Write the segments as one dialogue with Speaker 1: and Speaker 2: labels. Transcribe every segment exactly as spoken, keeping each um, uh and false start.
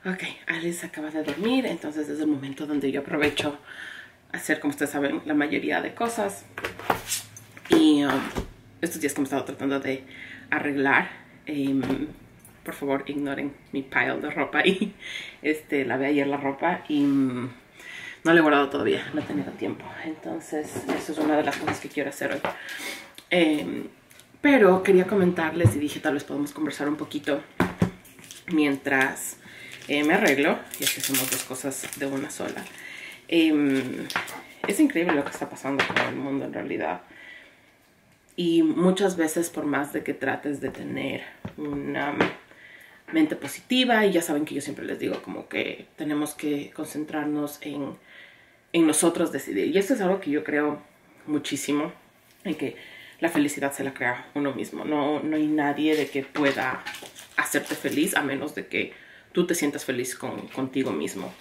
Speaker 1: Ok, Alice acaba de dormir, entonces es el momento donde yo aprovecho a hacer, como ustedes saben, la mayoría de cosas. Y um, estos días que me he estado tratando de arreglar, um, por favor ignoren mi pile de ropa. Y este, lavé ayer la ropa y um, no la he guardado todavía, no he tenido tiempo. Entonces eso es una de las cosas que quiero hacer hoy. Um, pero quería comentarles y dije tal vez podemos conversar un poquito mientras eh, me arreglo, y así hacemos dos cosas de una sola. Eh, es increíble lo que está pasando con el mundo en realidad. Y muchas veces, por más de que trates de tener una mente positiva, y ya saben que yo siempre les digo como que tenemos que concentrarnos en, en nosotros decidir. Y esto es algo que yo creo muchísimo, en que la felicidad se la crea uno mismo. No, no hay nadie de que pueda hacerte feliz a menos de que tú te sientas feliz con, contigo mismo.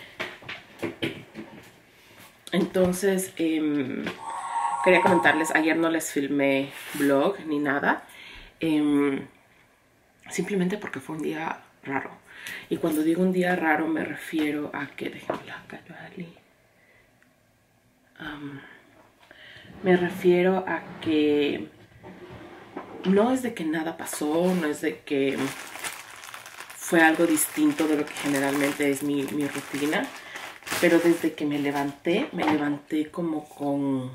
Speaker 1: Entonces, eh, quería comentarles, ayer no les filmé vlog ni nada, eh, simplemente porque fue un día raro. Y cuando digo un día raro me refiero a que, déjenme la callo a Ali. Um, me refiero a que no es de que nada pasó, no es de que fue algo distinto de lo que generalmente es mi, mi rutina, pero desde que me levanté, me levanté como con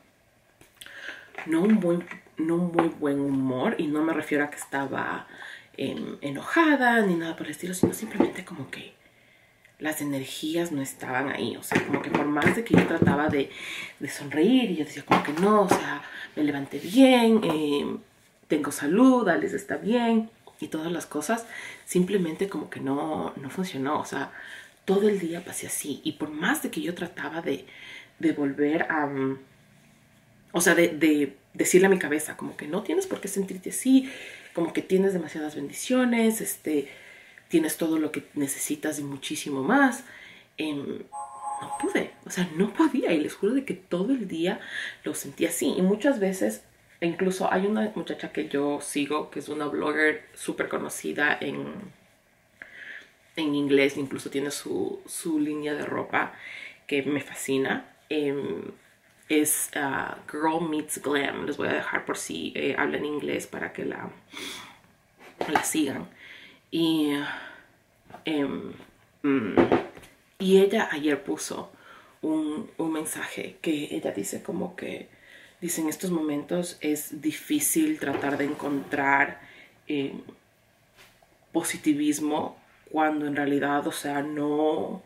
Speaker 1: no un, buen, no un muy buen humor, y no me refiero a que estaba eh, enojada ni nada por el estilo, sino simplemente como que las energías no estaban ahí. O sea, como que por más de que yo trataba de, de sonreír, y yo decía como que no, o sea, me levanté bien, eh, tengo salud, Alice está bien y todas las cosas, simplemente como que no, no funcionó. O sea, todo el día pasé así, y por más de que yo trataba de, de volver a, um, o sea, de, de decirle a mi cabeza como que no tienes por qué sentirte así, como que tienes demasiadas bendiciones, este, tienes todo lo que necesitas y muchísimo más, eh, no pude, o sea, no podía, y les juro de que todo el día lo sentí así. Y muchas veces, incluso hay una muchacha que yo sigo, que es una blogger súper conocida en, en inglés, incluso tiene su, su línea de ropa que me fascina, eh, es uh, Girl Meets Glam. Les voy a dejar por si eh, hablan inglés para que la, la sigan. Y, um, um, y ella ayer puso un, un mensaje que ella dice como que, dice, en estos momentos es difícil tratar de encontrar eh, positivismo cuando en realidad, o sea, no...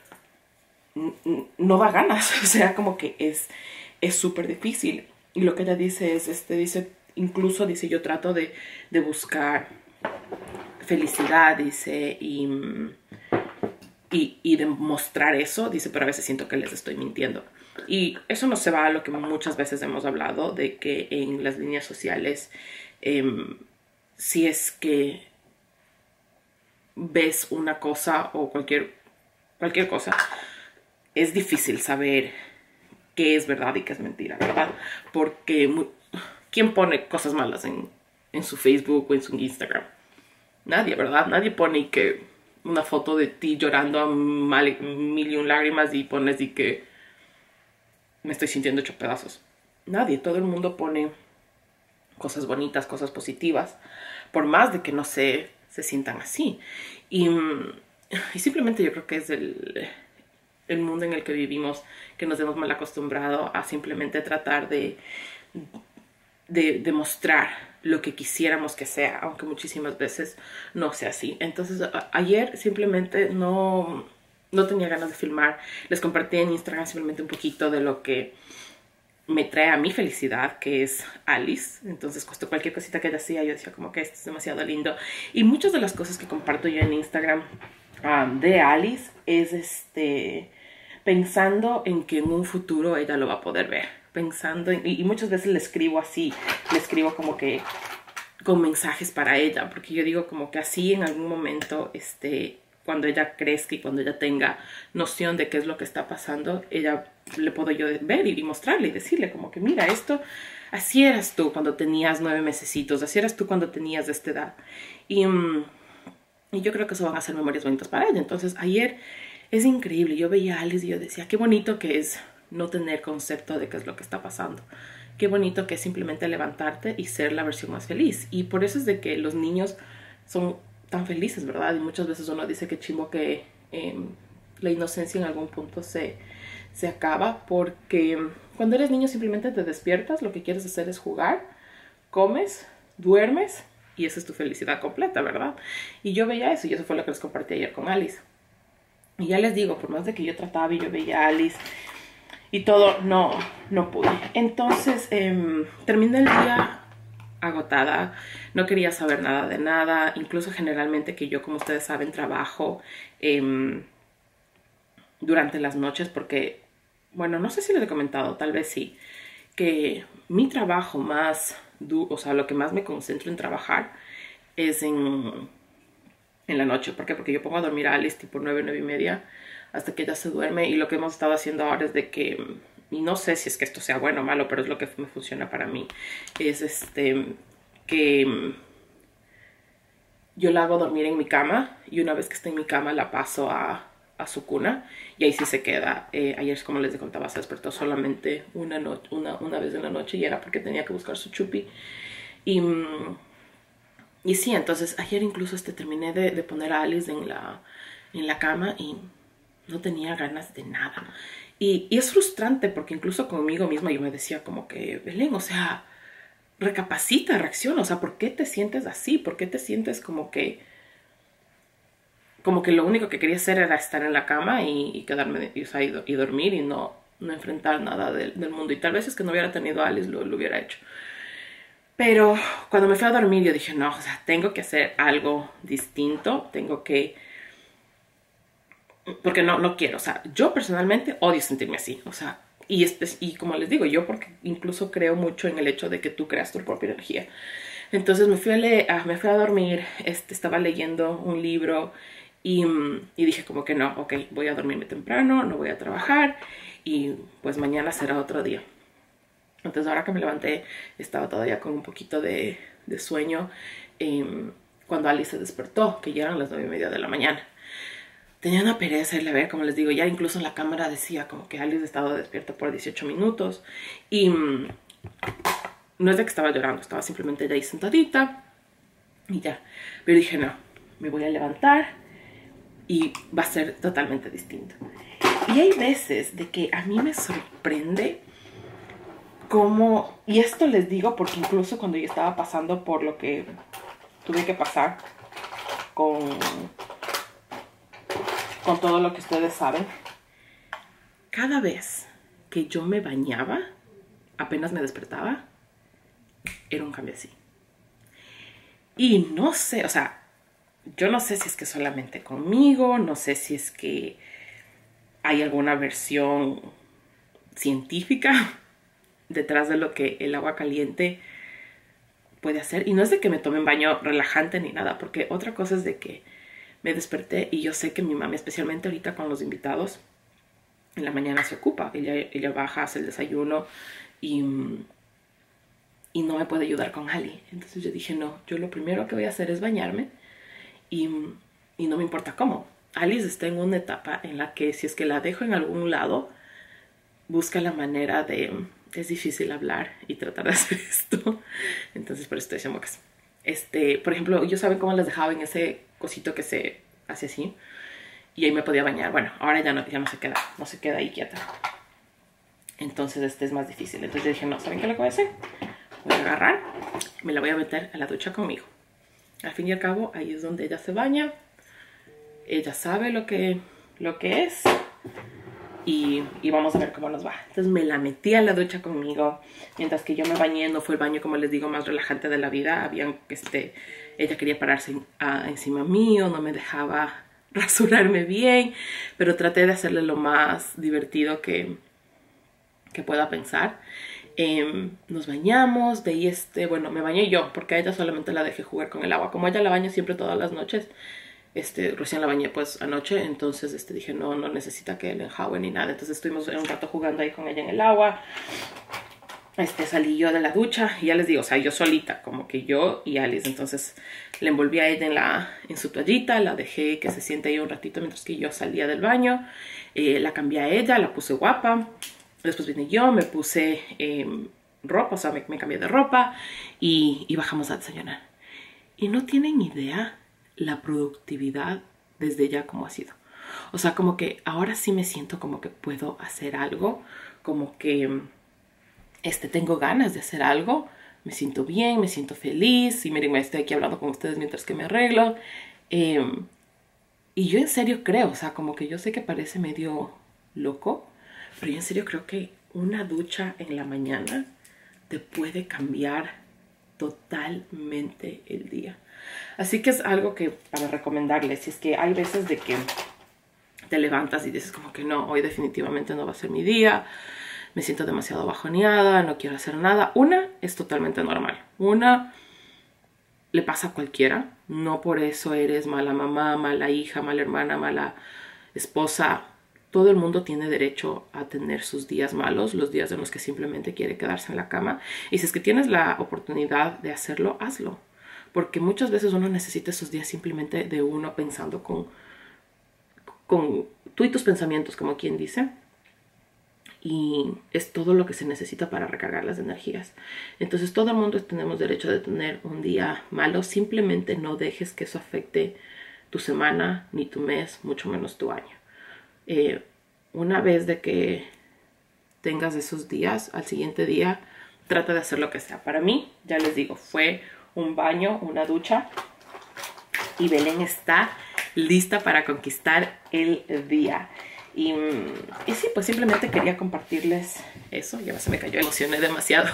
Speaker 1: no da ganas, o sea, como que es es súper difícil. Y lo que ella dice es, este, dice, incluso dice, yo trato de, de buscar felicidad, dice, y, y, y de mostrar eso, dice, pero a veces siento que les estoy mintiendo. Y eso no se va a lo que muchas veces hemos hablado, de que en las líneas sociales, eh, si es que ves una cosa o cualquier, cualquier cosa, es difícil saber qué es verdad y qué es mentira, ¿verdad? Porque muy, ¿quién pone cosas malas en, en su Facebook o en su Instagram? Nadie, ¿verdad? Nadie pone que una foto de ti llorando a mal, mil y un lágrimas y pones y que me estoy sintiendo hecho pedazos. Nadie, todo el mundo pone cosas bonitas, cosas positivas, por más de que no se, se sientan así. Y, y simplemente yo creo que es el... el mundo en el que vivimos, que nos hemos mal acostumbrado a simplemente tratar de, de, de mostrar lo que quisiéramos que sea, aunque muchísimas veces no sea así. Entonces a, ayer simplemente no, no tenía ganas de filmar. Les compartí en Instagram simplemente un poquito de lo que me trae a mi felicidad, que es Alice. Entonces costó cualquier cosita que ella hacía, yo decía como que esto es demasiado lindo. Y muchas de las cosas que comparto yo en Instagram Um, de Alice es este pensando en que en un futuro ella lo va a poder ver, pensando en, y, y muchas veces le escribo así, le escribo como que con mensajes para ella, porque yo digo como que así en algún momento, este, cuando ella crezca y cuando ella tenga noción de qué es lo que está pasando, ella le puedo yo ver y mostrarle y decirle como que mira, esto, así eras tú cuando tenías nueve mesecitos, así eras tú cuando tenías de esta edad. Y um, Y yo creo que eso van a ser memorias bonitas para ella. Entonces ayer es increíble. Yo veía a Alice y yo decía, qué bonito que es no tener concepto de qué es lo que está pasando. Qué bonito que es simplemente levantarte y ser la versión más feliz. Y por eso es de que los niños son tan felices, ¿verdad? Y muchas veces uno dice que chimbo que eh, la inocencia en algún punto se, se acaba. Porque cuando eres niño simplemente te despiertas, lo que quieres hacer es jugar, comes, duermes y esa es tu felicidad completa, ¿verdad? Y yo veía eso y eso fue lo que les compartí ayer con Alice. Y ya les digo, por más de que yo trataba y yo veía a Alice y todo, no, no pude. Entonces, eh, terminé el día agotada, no quería saber nada de nada, incluso generalmente que yo, como ustedes saben, trabajo eh, durante las noches porque, bueno, no sé si les he comentado, tal vez sí, que mi trabajo más duro, o sea, lo que más me concentro en trabajar es en, en la noche. ¿Por qué? Porque yo pongo a dormir a Alice tipo nueve, nueve y media hasta que ella se duerme y lo que hemos estado haciendo ahora es de que, y no sé si es que esto sea bueno o malo, pero es lo que me funciona para mí, es este, que yo la hago dormir en mi cama y una vez que está en mi cama la paso a, a su cuna y ahí sí se queda. Eh, ayer, como les contaba, se despertó solamente una, no una, una vez en la noche y era porque tenía que buscar su chupi. Y, y sí, entonces ayer incluso este, terminé de, de poner a Alice en la, en la cama y no tenía ganas de nada. Y, y es frustrante porque incluso conmigo misma yo me decía como que, Belén, o sea, recapacita, reacciona, o sea, ¿por qué te sientes así? ¿Por qué te sientes como que como que lo único que quería hacer era estar en la cama y, y quedarme y, o sea, y, y dormir y no, no enfrentar nada del, del mundo? Y tal vez es que no hubiera tenido a Alice, lo, lo hubiera hecho. Pero cuando me fui a dormir yo dije, no, o sea, tengo que hacer algo distinto, tengo que... Porque no, no quiero, o sea, yo personalmente odio sentirme así, o sea, y, y como les digo, yo porque incluso creo mucho en el hecho de que tú creas tu propia energía. Entonces me fui a, leer, me fui a dormir, este, estaba leyendo un libro y, y dije como que no, ok, voy a dormirme temprano, no voy a trabajar y pues mañana será otro día. Entonces ahora que me levanté estaba todavía con un poquito de, de sueño eh, cuando Alice se despertó, que ya eran las nueve y media de la mañana. Tenía una pereza irle a ver, como les digo, ya incluso en la cámara decía como que Alice estaba despierta por dieciocho minutos y mmm, no es de que estaba llorando, estaba simplemente ahí sentadita y ya. Pero dije no, me voy a levantar y va a ser totalmente distinto. Y hay veces de que a mí me sorprende cómo, y esto les digo porque incluso cuando yo estaba pasando por lo que tuve que pasar con... con todo lo que ustedes saben, cada vez que yo me bañaba, apenas me despertaba, era un cambio así. Y no sé, o sea, yo no sé si es que solamente conmigo, no sé si es que hay alguna versión científica detrás de lo que el agua caliente puede hacer. Y no es de que me tome un baño relajante ni nada, porque otra cosa es de que me desperté y yo sé que mi mami, especialmente ahorita con los invitados, en la mañana se ocupa. Ella, ella baja, hace el desayuno y, y no me puede ayudar con Ali. Entonces yo dije, no, yo lo primero que voy a hacer es bañarme y, y no me importa cómo. Alice está en una etapa en la que si es que la dejo en algún lado, busca la manera de... Es difícil hablar y tratar de hacer esto. Entonces por eso estoy diciendo que es... Este, por ejemplo, yo saben cómo les dejaba en ese cosito que se hace así y ahí me podía bañar. Bueno, ahora ya no, ya no se queda, no se queda ahí quieta. Entonces este es más difícil. Entonces yo dije, no, ¿saben qué es lo que voy a hacer? Voy a agarrar, me la voy a meter a la ducha conmigo. Al fin y al cabo, ahí es donde ella se baña. Ella sabe lo que, lo que es. Y, y vamos a ver cómo nos va. Entonces me la metí a la ducha conmigo. Mientras que yo me bañé, no fue el baño, como les digo, más relajante de la vida. Habían, este, ella quería pararse a, encima mío, no me dejaba rasurarme bien. Pero traté de hacerle lo más divertido que, que pueda pensar. Eh, nos bañamos, de ahí este, bueno, me bañé yo, porque a ella solamente la dejé jugar con el agua. Como ella la baña siempre todas las noches, este, recién la bañé pues anoche, entonces este, dije no, no necesita que le enjaue ni nada. Entonces estuvimos un rato jugando ahí con ella en el agua. este, salí yo de la ducha y ya les digo, o sea, yo solita, como que yo y Alice. Entonces le envolví a ella en, la, en su toallita, la dejé que se siente ahí un ratito mientras que yo salía del baño. Eh, la cambié a ella, la puse guapa. Después vine yo, me puse eh, ropa, o sea, me, me cambié de ropa y, y bajamos a desayunar. Y no tienen idea la productividad desde ya como ha sido. O sea, como que ahora sí me siento como que puedo hacer algo, como que este, tengo ganas de hacer algo, me siento bien, me siento feliz. Y miren, me estoy aquí hablando con ustedes mientras que me arreglo. Eh, y yo en serio creo, o sea, como que yo sé que parece medio loco, pero yo en serio creo que una ducha en la mañana te puede cambiar totalmente el día. Así que es algo que para recomendarles, si es que hay veces de que te levantas y dices como que no, hoy definitivamente no va a ser mi día, me siento demasiado bajoneada, no quiero hacer nada. Una, es totalmente normal. Una, le pasa a cualquiera. No por eso eres mala mamá, mala hija, mala hermana, mala esposa. Todo el mundo tiene derecho a tener sus días malos, los días en los que simplemente quiere quedarse en la cama. Y si es que tienes la oportunidad de hacerlo, hazlo. Porque muchas veces uno necesita esos días simplemente de uno pensando con, con tú y tus pensamientos, como quien dice. Y es todo lo que se necesita para recargar las energías. Entonces todo el mundo tenemos derecho de tener un día malo. Simplemente no dejes que eso afecte tu semana, ni tu mes, mucho menos tu año. Eh, una vez de que tengas esos días, al siguiente día trata de hacer lo que sea. Para mí, ya les digo, fue un baño, una ducha, y Belén está lista para conquistar el día. Y, y sí, pues simplemente quería compartirles eso. Ya se me cayó, emocioné demasiado.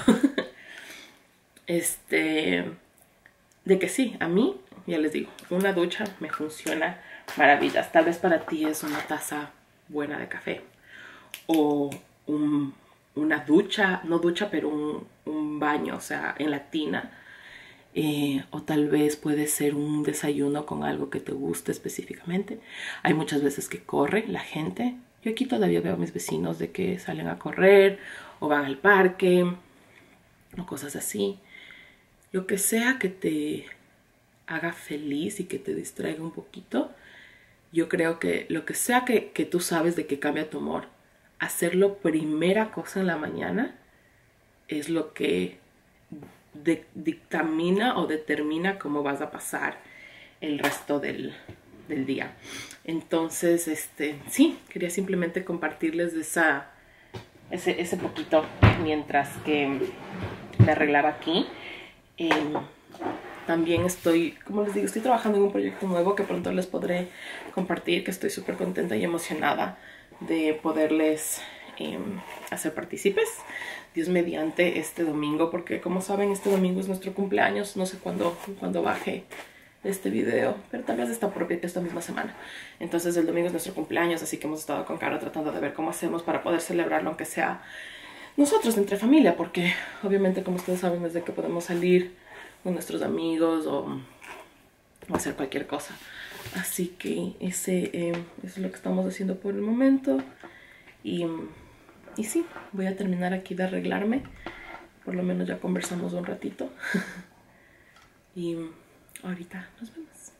Speaker 1: este, de que sí, a mí, ya les digo, una ducha me funciona maravillas. Tal vez para ti es una taza buena de café. O un, una ducha, no ducha, pero un, un baño, o sea, en la tina. Eh, o tal vez puede ser un desayuno con algo que te guste específicamente. Hay muchas veces que corre la gente. Yo aquí todavía veo a mis vecinos de que salen a correr o van al parque o cosas así. Lo que sea que te haga feliz y que te distraiga un poquito. Yo creo que lo que sea que, que tú sabes de que cambia tu humor, hacerlo primera cosa en la mañana es lo que de, dictamina o determina cómo vas a pasar el resto del, del día. Entonces, este, sí, quería simplemente compartirles de esa, ese, ese poquito mientras que me arreglaba aquí. Eh, también estoy, como les digo, estoy trabajando en un proyecto nuevo que pronto les podré compartir, que estoy súper contenta y emocionada de poderles eh, hacer partícipes. Dios mediante este domingo, porque como saben, este domingo es nuestro cumpleaños. No sé cuándo, cuándo baje este video, pero tal vez está por esta misma semana. Entonces el domingo es nuestro cumpleaños, así que hemos estado con Caro tratando de ver cómo hacemos para poder celebrarlo, aunque sea nosotros entre familia, porque obviamente, como ustedes saben, desde que podemos salir con nuestros amigos o, o hacer cualquier cosa. Así que ese eh, eso es lo que estamos haciendo por el momento. Y, y sí, voy a terminar aquí de arreglarme. Por lo menos ya conversamos un ratito. Y ahorita nos vemos.